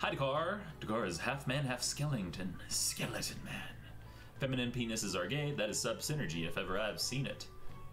Hi, Dakar. Dakar is half man, half skeleton. Skeleton man. Feminine penises are gay. That is sub synergy if ever I've seen it.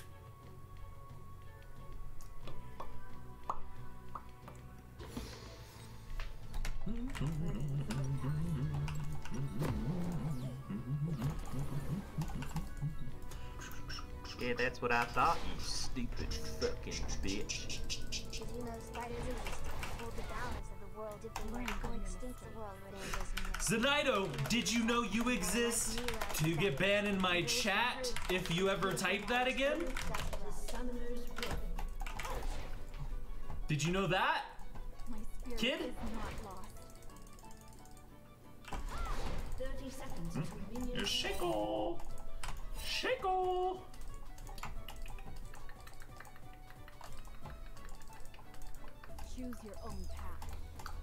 Yeah, that's what I thought, you stupid fucking bitch. Did you know spiders exist to hold the balance of the world if they weren't going extinct? The world would end as we know. Zenido, did you know you exist? To get banned in my chat if you ever type that again? Did you know that? My spirit Kid? is not lost. 30 seconds until minions. Shackle! Shackle! Choose your own path.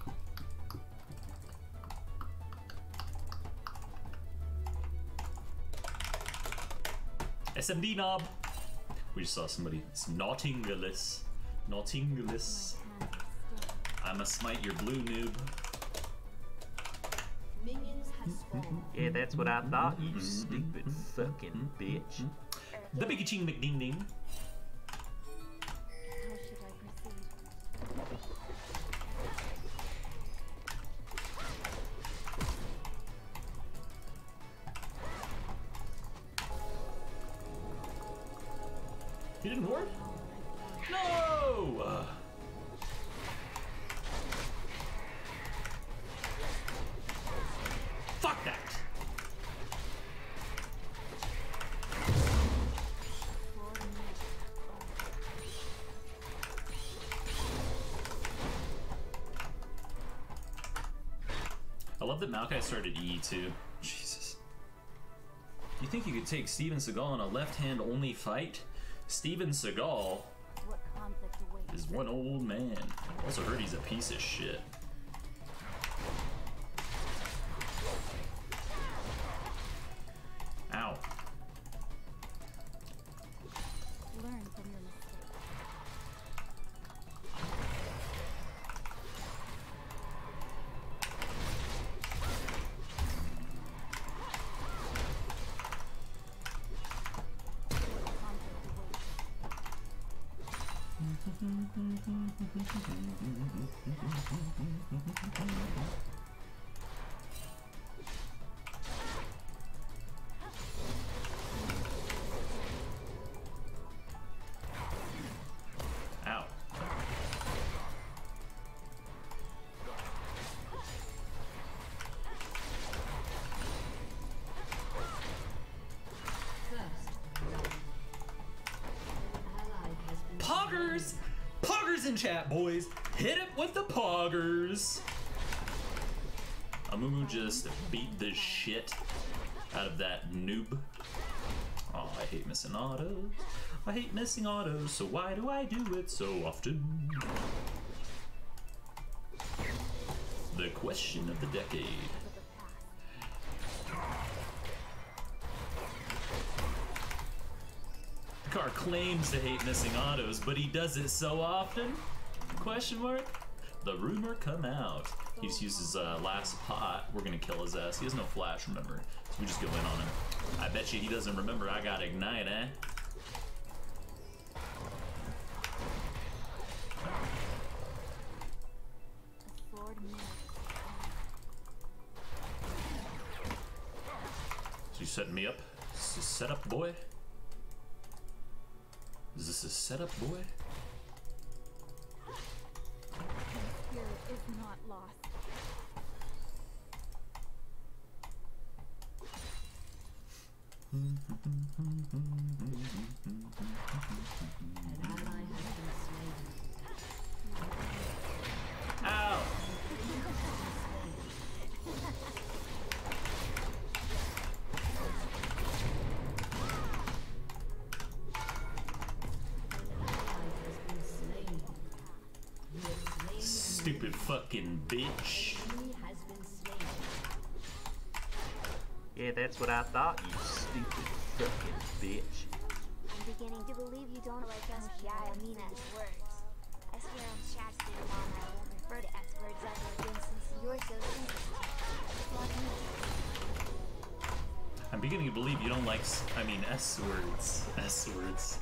SMD knob. We just saw somebody. It's Naughtingalis. Naughtingalis. I'ma smite your blue noob. Minions have spawned. Yeah, that's what I thought, you stupid fucking bitch. The Biggie Ching McDing Ding. How should I proceed? He didn't work? No! Fuck that! I love that Maokai started E too. Jesus. You think you could take Steven Seagal in a left-hand only fight? Steven Seagal What conflict awaits? is one old man. Also heard he's a piece of shit. Ow. Learn from your mistakes. Ow. First, ally has been Poggers! Poggers in chat, boys! Hit it with the poggers! Amumu just beat the shit out of that noob. Oh, I hate missing autos. I hate missing autos, so why do I do it so often? The question of the decade. The car claims to hate missing autos, but he does it so often? Question mark? The rumor come out. He just uses last pot. We're gonna kill his ass. He has no flash, remember? So we just go in on him. I bet you he doesn't remember I got ignite, eh? A sword mirror. So you setting me up? Is this a setup, boy? Is this a setup, boy? My spirit is not lost. an ally has been slain. Ow! Ally has been slain. You have slain Stupid fucking bitch. enemy has been slain. Yeah, that's what I thought, you stupid fucking bitch. I'm beginning to believe you don't like us. Yeah, I mean it. Words. I swear on chat too long I won't refer to S words ever again since you're so I'm beginning to believe you don't like, S words. S words.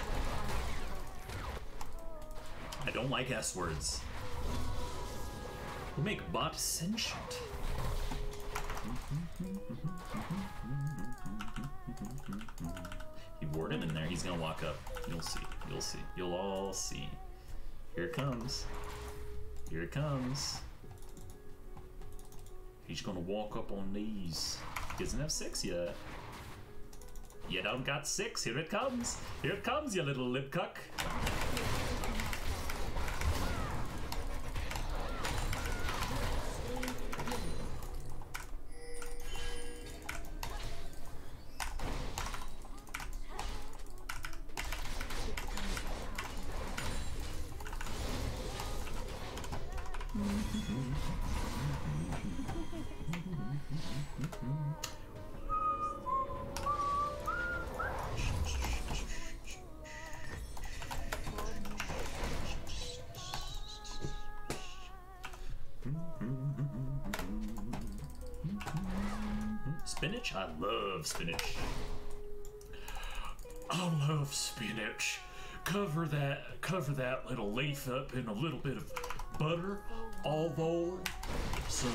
I don't like S words. We'll make bot sentient. He warded in there. He's gonna walk up. You'll see. You'll see. You'll all see. Here it comes. Here it comes. He's gonna walk up on these. He doesn't have 6 yet. You don't got 6. Here it comes. Here it comes, you little lip cuck. Spinach? I love spinach. I love spinach. Cover that little leaf up in a little bit of butter, olive oil, some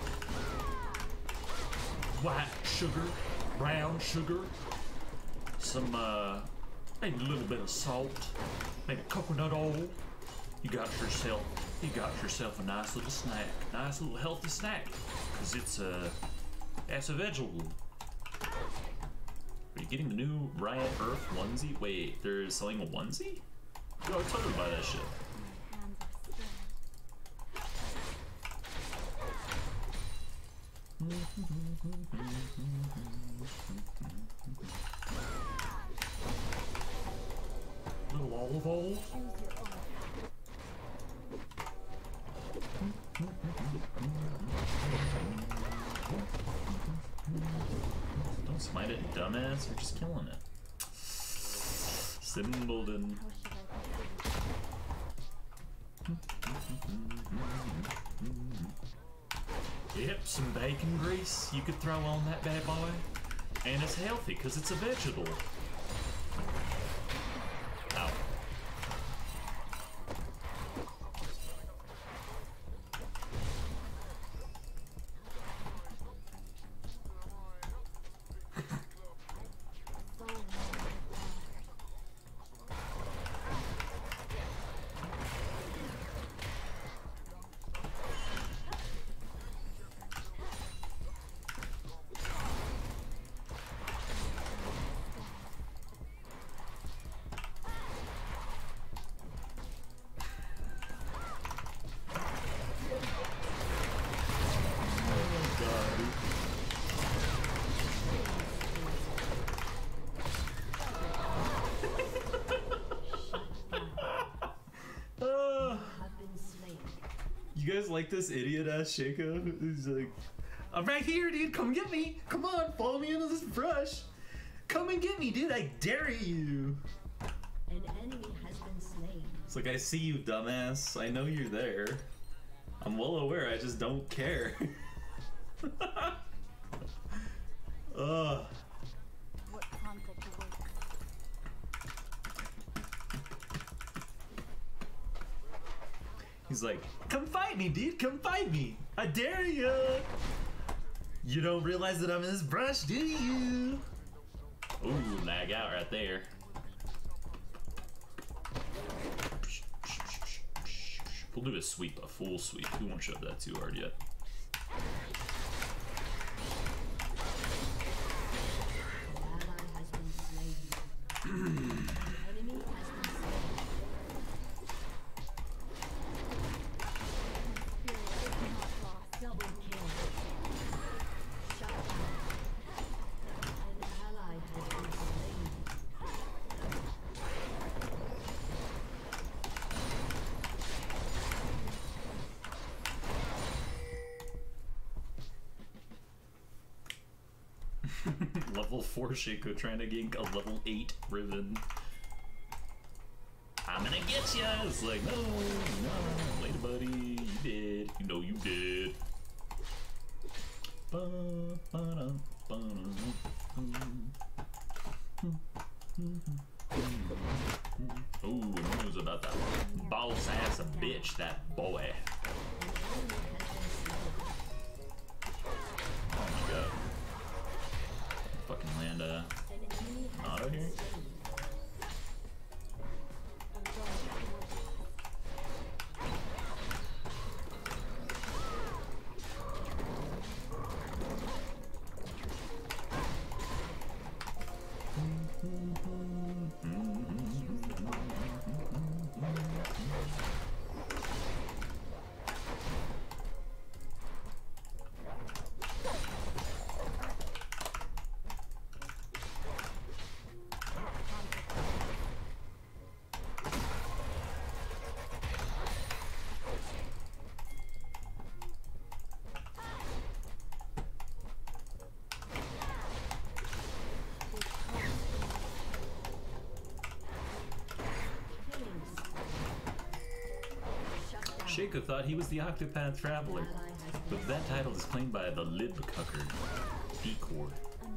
white sugar, brown sugar, some maybe a little bit of salt, maybe coconut oil. You got yourself a nice little snack, nice little healthy snack, because it's a vegetable. Are you getting the new Riot Earth onesie? Wait, they're selling a onesie? Yo, I totally buy that shit. Little olive oil. Don't smite it, dumbass. You're just killing it. Simbledon. Yep, some bacon grease you could throw on that bad boy. And it's healthy because it's a vegetable. Ow. You guys like this idiot ass Shaco? He's like, I'm right here, dude. Come get me. Come on, follow me into this brush. Come and get me, dude. I dare you. An enemy has been slain. It's like, I see you, dumbass. I know you're there. I'm well aware. I just don't care. Ugh. What conflict awaits? He's like, come fight me, dude. Come fight me. I dare you. You don't realize that I'm in this brush, do you? Ooh, lag out right there. We'll do a sweep, a full sweep. We won't shove that too hard yet. An ally has been slain. An enemy has been slain. Double kill. Shut down. An ally has been slain. Level 4 Shaco trying to gank a level 8 Riven. I'm gonna get ya! It's like, no, later buddy, you did. You know you did. Ooh, news about that boss ass bitch, that boy. Oh my god. Fucking land auto here. Shaco thought he was the Octopath Traveler, but that title is claimed by the Libcucker Decor.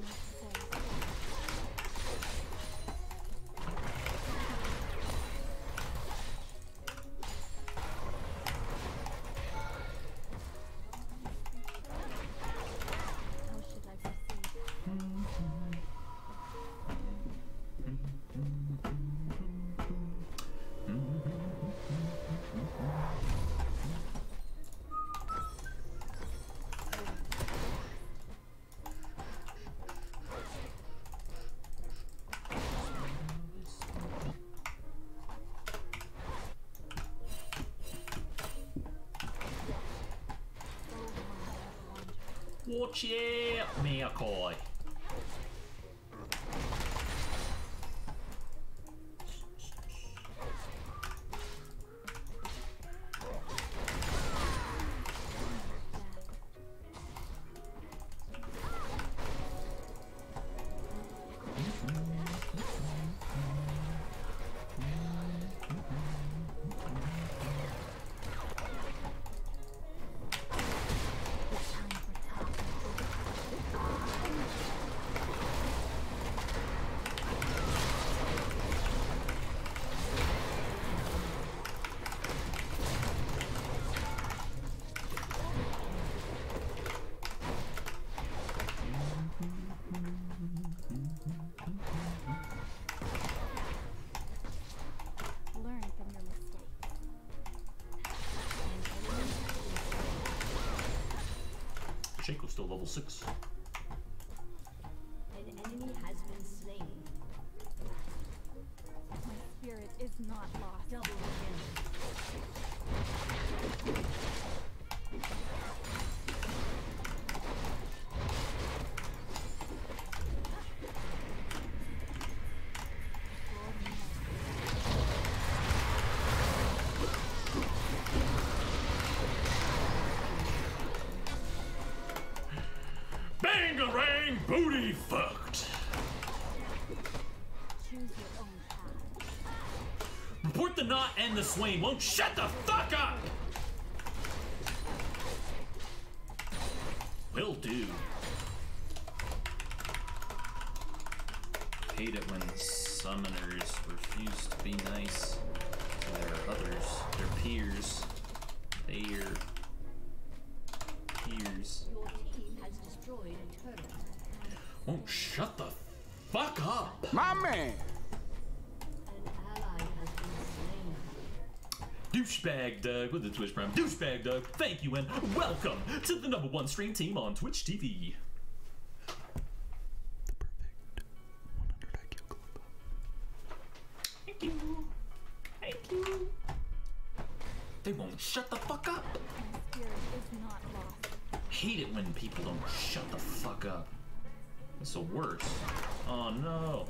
Watch it, Miyakoi. Shaco's still level 6. An enemy has been slain. My spirit is not lost. Double kill. Bangarang booty fucked. Choose your own path. Report the knot and the swain won't shut the fuck up. Will do. Hate it when summoners refuse to be nice to their others, their peers. Their peers. Your team has destroyed a turret. Won't shut the fuck up. My man! An ally has been slain. Douchebag Doug with the Twitch Prime. Douchebag Doug, thank you and welcome to the #1 stream team on Twitch TV. Thank you. Thank you. They won't shut the fuck up. My spirit is not lost. Hate it when people don't shut the fuck up. It's the worst. Oh no.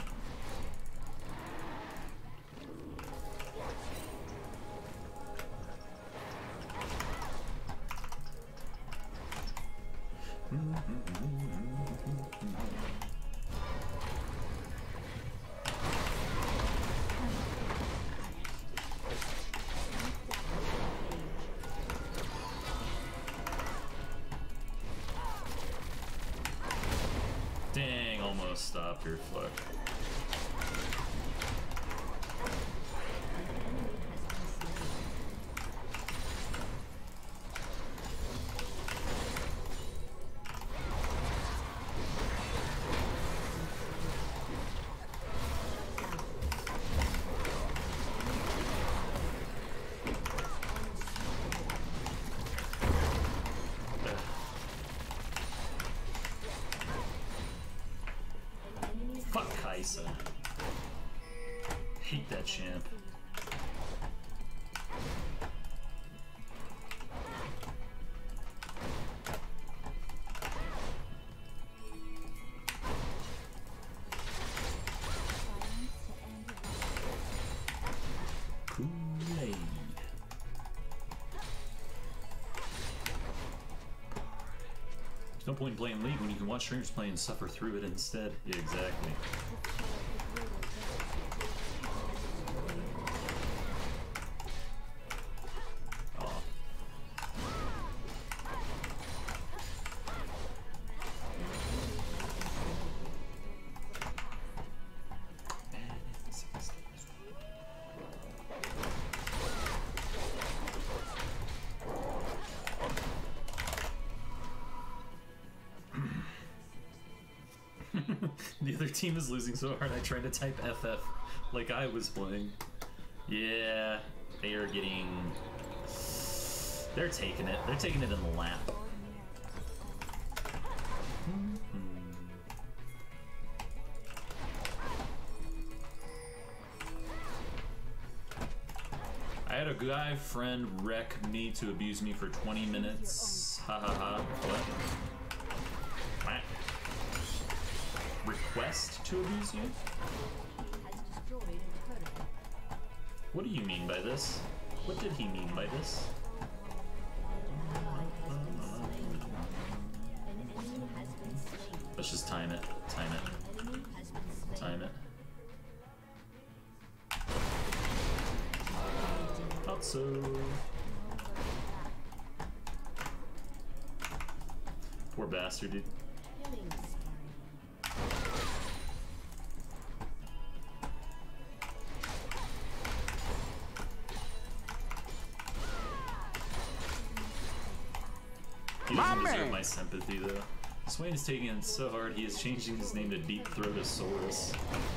Dang, almost. no stop here, fuck. Fuck Kaisa. Hate that champ. Kool-Aid. There's no point in playing League when you can watch streamers play and suffer through it instead. Yeah, exactly. Oh. The other team is losing so hard I tried to type FF like I was playing. Yeah, they are getting... They're taking it. They're taking it in the lap. I had a guy friend wreck me to abuse me for 20 minutes. Ha ha ha. What? Request to abuse you? What do you mean by this? What did he mean by this? Let's just time it. Time it. Time it. Not so. Poor bastard, dude. He doesn't deserve my sympathy, though. Swain is taking it so hard, he is changing his name to Deep Throatosaurus.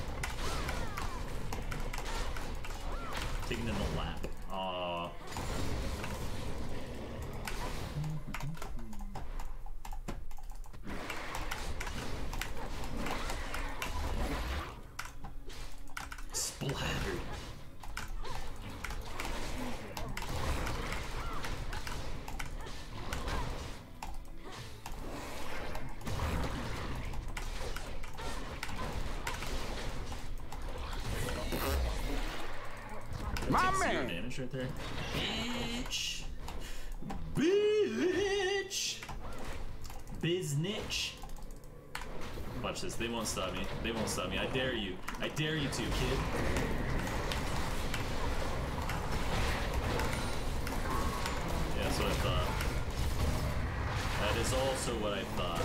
Taking it in the lap. Aww. Splattered. My man! Damage right there. Bitch! Bitch! Biznitch! Watch this. They won't stop me. They won't stop me. I dare you. I dare you to, kid. Yeah, that's what I thought. That is also what I thought.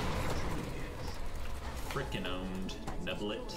Frickin' owned. Neblet.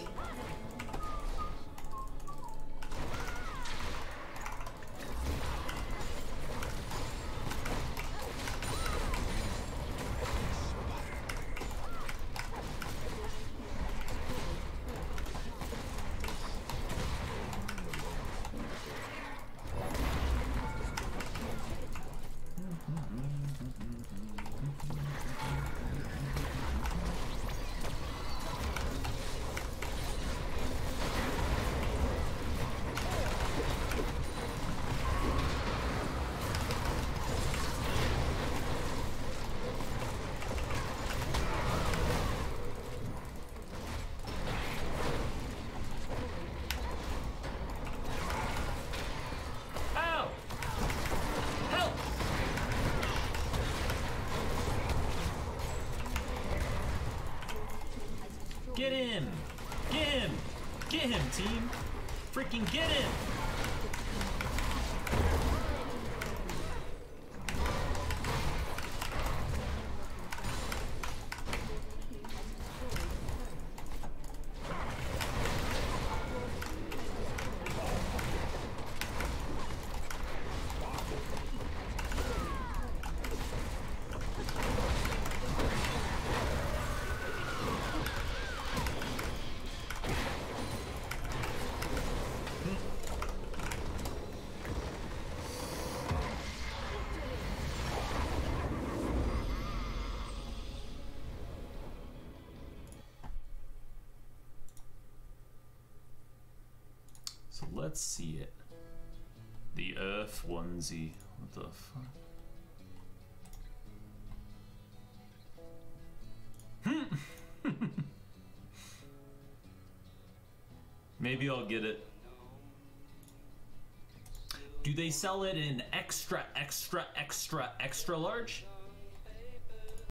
Get him! Get him! Get him, team! Freaking get him! So let's see it. The Earth onesie. What the fuck? Maybe I'll get it. Do they sell it in extra, extra, extra, extra large?